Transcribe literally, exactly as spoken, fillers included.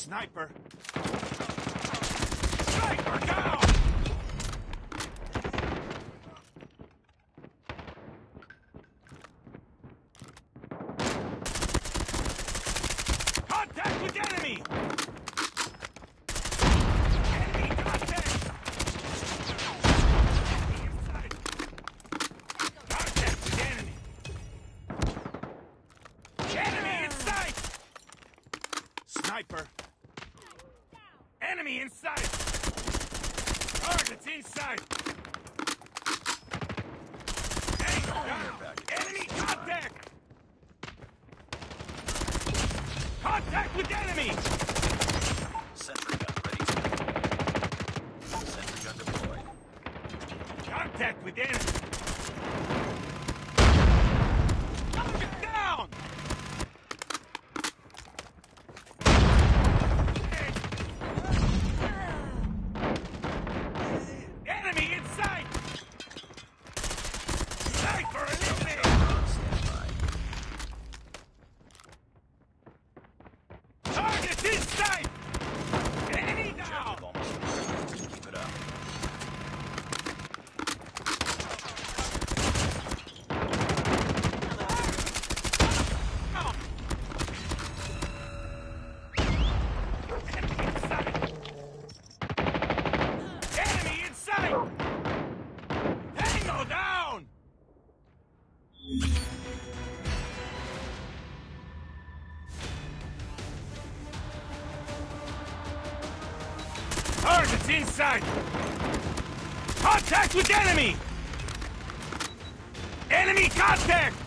Sniper! Sniper down! Contact with enemy! Enemy contact! Enemy inside! Contact with enemy! Enemy inside! Sniper! Enemy inside! Target's inside! Angle down! Enemy contact! Contact with enemy! Sentry gun ready to deploy. Sentry gun deployed. Contact with enemy! Target down! Enemy inside! Sniper eliminated! Target inside! Enemy down! Keep it up. Enemy inside! Enemy inside! Tango down! Target's inside! Contact with enemy! Enemy contact!